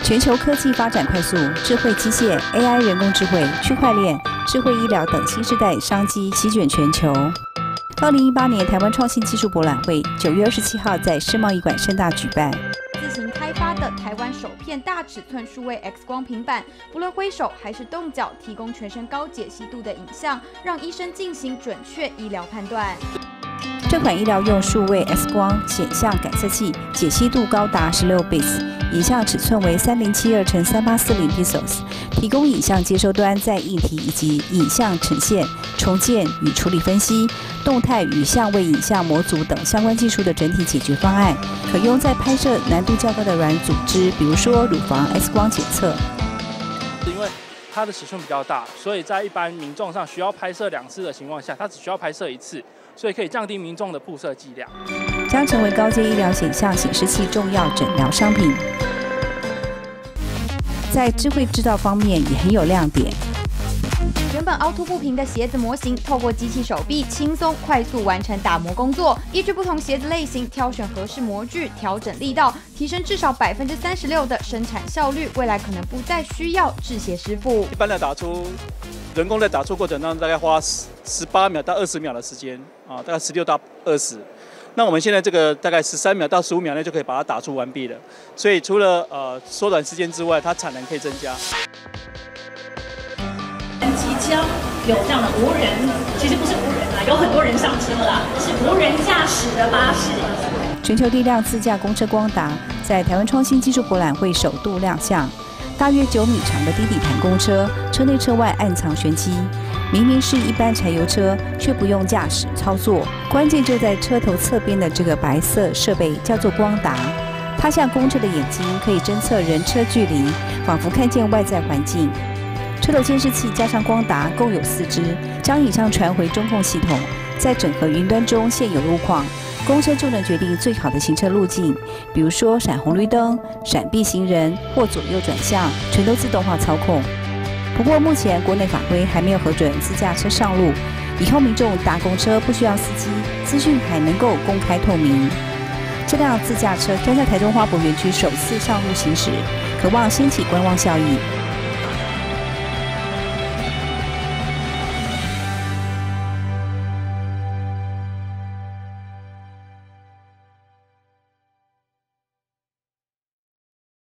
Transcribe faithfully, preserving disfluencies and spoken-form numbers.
全球科技发展快速，智慧机械、A I、人工智慧、区块链、智慧医疗等新时代商机席卷全球。二零一八年台湾创新技术博览会九月二十七号在世贸艺馆盛大举办。 自行开发的台湾首片大尺寸数位 X 光平板，不论挥手还是动脚，提供全身高解析度的影像，让医生进行准确医疗判断。 这款医疗用数位 X 光显像感测器，解析度高达十六 bits， 影像尺寸为三零七二乘三八四零 pixels， 提供影像接收端在硬体以及影像呈现、重建与处理分析、动态与相位影像模组等相关技术的整体解决方案，可用在拍摄难度较高的软组织，比如说乳房 X 光检测。 因为它的尺寸比较大，所以在一般民众上需要拍摄两次的情况下，它只需要拍摄一次。所以可以降低民众的曝射剂量， 将成为高阶医疗显像显示器重要诊疗商品。在智慧制造方面也很有亮点。 原本凹凸不平的鞋子模型，透过机器手臂轻松快速完成打磨工作，依据不同鞋子类型挑选合适模具，调整力道，提升至少百分之三十六的生产效率。未来可能不再需要制鞋师傅。 一般的打出，人工在打出过程当中大概花十八秒到二十秒的时间啊，大概十六到二十。那我们现在这个大概十三秒到十五秒内就可以把它打出完毕了。所以除了呃缩短时间之外，它产能可以增加。 即将有这样的无人，其实不是无人啊，有很多人上车啦，是无人驾驶的巴士。 全球第一辆自驾公车光达在台湾创新技术博览会首度亮相。大约九米长的低底盘公车，车内车外暗藏玄机。明明是一般柴油车，却不用驾驶操作，关键就在车头侧边的这个白色设备，叫做光达。它像公车的眼睛，可以侦测人车距离，仿佛看见外在环境。车头监视器加上光达，共有四支，将影像传回中控系统，在整合云端中现有路况。公车就能决定最好的行车路径，比如说闪红绿灯、闪避行人或左右转向，全都自动化操控。不过目前国内法规还没有核准自驾车上路，以后民众搭公车不需要司机，资讯还能够公开透明。这辆自驾车将在台中花博园区首次上路行驶，可望掀起观望效益。